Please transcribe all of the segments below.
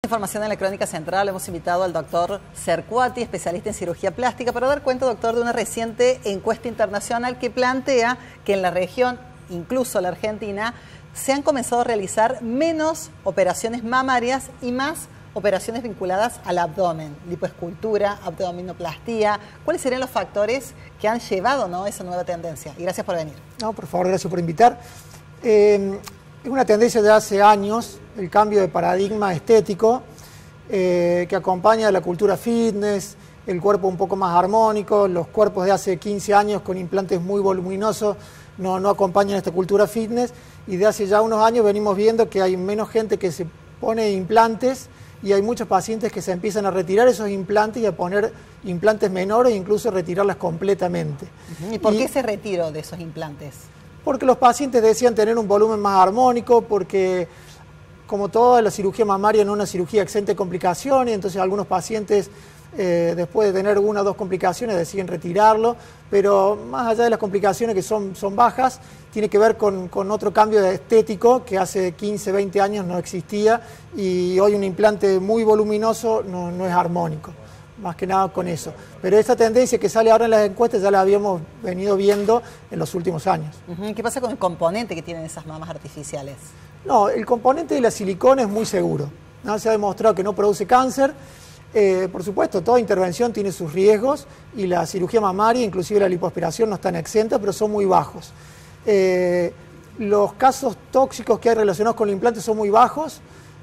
Información en la Crónica Central. Hemos invitado al doctor Cercuati, especialista en cirugía plástica, para dar cuenta, doctor, de una reciente encuesta internacional que plantea que en la región, incluso la Argentina, se han comenzado a realizar menos operaciones mamarias y más operaciones vinculadas al abdomen, lipoescultura, abdominoplastía. ¿Cuáles serían los factores que han llevado, ¿no?, esa nueva tendencia? Y gracias por venir. No, por favor, gracias por invitar. Es una tendencia de hace años, el cambio de paradigma estético, que acompaña a la cultura fitness, el cuerpo un poco más armónico. Los cuerpos de hace 15 años con implantes muy voluminosos no acompañan esta cultura fitness, y de hace ya unos años venimos viendo que hay menos gente que se pone implantes, y hay muchos pacientes que se empiezan a retirar esos implantes y a poner implantes menores e incluso retirarlas completamente. ¿Y por qué ese retiro de esos implantes? Porque los pacientes decían tener un volumen más armónico, porque como toda la cirugía mamaria no es una cirugía exenta de complicaciones, entonces algunos pacientes después de tener una o dos complicaciones deciden retirarlo, pero más allá de las complicaciones que son bajas, tiene que ver con otro cambio estético que hace 15, 20 años no existía, y hoy un implante muy voluminoso no es armónico, más que nada con eso. Pero esta tendencia que sale ahora en las encuestas ya la habíamos venido viendo en los últimos años. ¿Qué pasa con el componente que tienen esas mamas artificiales? No, el componente de la silicona es muy seguro, ¿no? Se ha demostrado que no produce cáncer. Por supuesto, toda intervención tiene sus riesgos, y la cirugía mamaria, inclusive la lipoaspiración, no están exentas, pero son muy bajos. Los casos tóxicos que hay relacionados con el implante son muy bajos,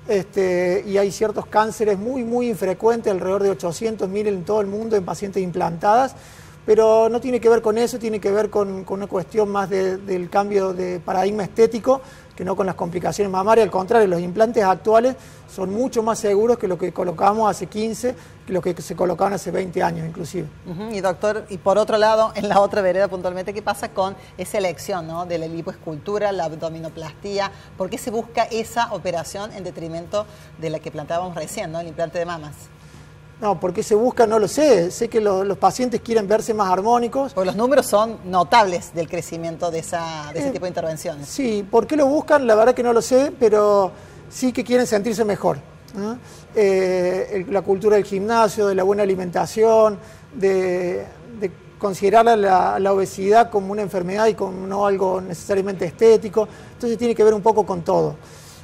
y hay ciertos cánceres muy infrecuentes, alrededor de 800.000 en todo el mundo en pacientes implantadas, pero no tiene que ver con eso, tiene que ver con una cuestión más del cambio de paradigma estético, que no con las complicaciones mamarias. Al contrario, los implantes actuales son mucho más seguros que lo que colocábamos hace 15, que lo que se colocaban hace 20 años inclusive. Y doctor, y por otro lado, en la otra vereda puntualmente, ¿qué pasa con esa elección, ¿no?, de la lipoescultura, la abdominoplastía? ¿Por qué se busca esa operación en detrimento de la que planteábamos recién, ¿no?, el implante de mamas? No, ¿por qué se busca? No lo sé. Sé que los pacientes quieren verse más armónicos. Porque los números son notables del crecimiento de ese tipo de intervenciones. Sí, ¿por qué lo buscan? La verdad que no lo sé, pero sí que quieren sentirse mejor, ¿no? La cultura del gimnasio, de la buena alimentación, de considerar la obesidad como una enfermedad y como no algo necesariamente estético. Entonces tiene que ver un poco con todo.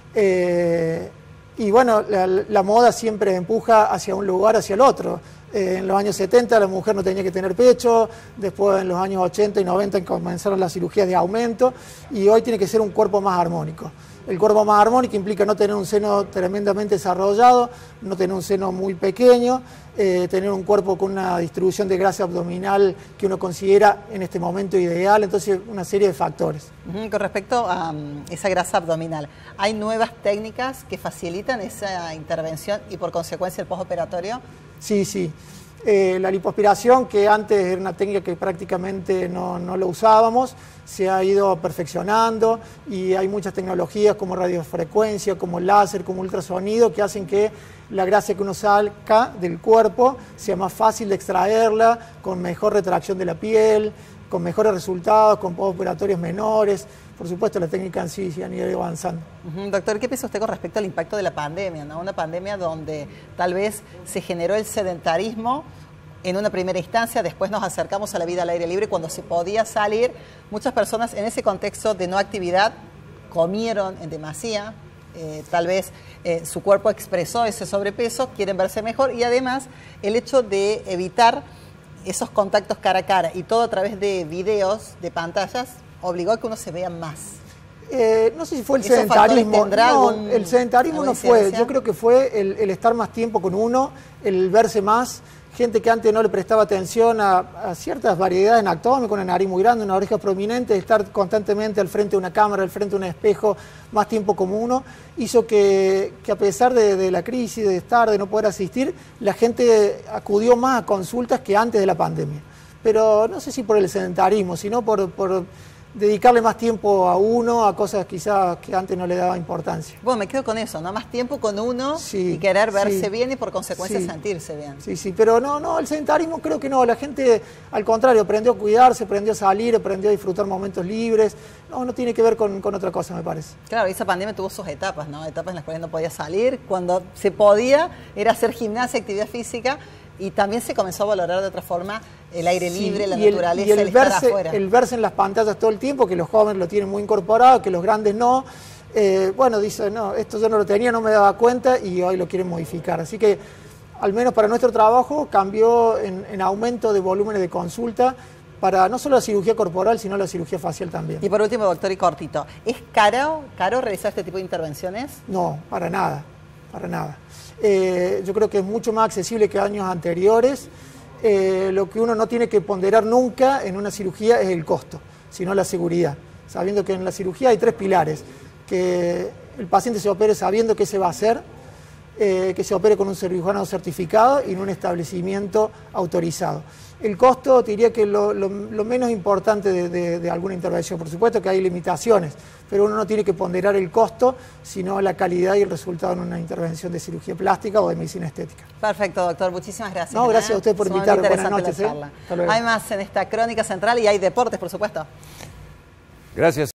Y bueno, la moda siempre empuja hacia un lugar, hacia el otro. En los años 70 la mujer no tenía que tener pecho, después en los años 80 y 90 comenzaron las cirugías de aumento, y hoy tiene que ser un cuerpo más armónico. El cuerpo más armónico implica no tener un seno tremendamente desarrollado, no tener un seno muy pequeño, tener un cuerpo con una distribución de grasa abdominal que uno considera en este momento ideal. Entonces, una serie de factores. Con respecto a esa grasa abdominal, ¿hay nuevas técnicas que facilitan esa intervención y por consecuencia el postoperatorio? Sí. La lipoaspiración, que antes era una técnica que prácticamente no lo usábamos, se ha ido perfeccionando, y hay muchas tecnologías como radiofrecuencia, como láser, como ultrasonido, que hacen que la grasa que uno saca del cuerpo sea más fácil de extraerla, con mejor retracción de la piel, con mejores resultados, con postoperatorios menores. Por supuesto, la técnica en sí se han ido avanzando. Doctor, ¿qué piensa usted con respecto al impacto de la pandemia, ¿no? Una pandemia donde tal vez se generó el sedentarismo en una primera instancia, después nos acercamos a la vida al aire libre cuando se podía salir. Muchas personas en ese contexto de no actividad comieron en demasía, tal vez su cuerpo expresó ese sobrepeso, quieren verse mejor, y además el hecho de evitar esos contactos cara a cara y todo a través de videos, de pantallas, obligó a que uno se vea más. No sé si fue el sedentarismo. No, el sedentarismo no fue. Yo creo que fue el estar más tiempo con uno, el verse más. Gente que antes no le prestaba atención a ciertas variedades anatómicas, con una nariz muy grande, una oreja prominente, estar constantemente al frente de una cámara, al frente de un espejo, más tiempo como uno, hizo que a pesar de la crisis, de no poder asistir, la gente acudió más a consultas que antes de la pandemia. Pero no sé si por el sedentarismo, sino por dedicarle más tiempo a uno, a cosas quizás que antes no le daba importancia. Bueno, me quedo con eso, ¿no? Más tiempo con uno Sí, y querer verse sí, bien y por consecuencia sí, sentirse bien. Sí, sí, pero no, el sedentarismo creo que no, la gente al contrario, aprendió a cuidarse, aprendió a salir, aprendió a disfrutar momentos libres, no tiene que ver con otra cosa, me parece. Claro, esa pandemia tuvo sus etapas, ¿no? Etapas en las cuales no podía salir, cuando se podía era hacer gimnasia, actividad física, y también se comenzó a valorar de otra forma el aire libre, la naturaleza, el estar afuera. El verse en las pantallas todo el tiempo, que los jóvenes lo tienen muy incorporado, que los grandes no. Bueno, dice, no, esto yo no lo tenía, no me daba cuenta y hoy lo quieren modificar. Así que, al menos para nuestro trabajo, cambió en aumento de volúmenes de consulta para no solo la cirugía corporal, sino la cirugía facial también. Y por último, doctor, y cortito, ¿es caro realizar este tipo de intervenciones? No, para nada, para nada. Yo creo que es mucho más accesible que años anteriores. Lo que uno no tiene que ponderar nunca en una cirugía es el costo, sino la seguridad. Sabiendo que en la cirugía hay 3 pilares: que el paciente se opere sabiendo qué se va a hacer, que se opere con un cirujano certificado y en un establecimiento autorizado. El costo, te diría que lo menos importante de alguna intervención. Por supuesto que hay limitaciones, pero uno no tiene que ponderar el costo, sino la calidad y el resultado en una intervención de cirugía plástica o de medicina estética. Perfecto, doctor. Muchísimas gracias. No, gracias a usted por invitarme. Buenas noches. Hay más en esta crónica central y hay deportes, por supuesto. Gracias.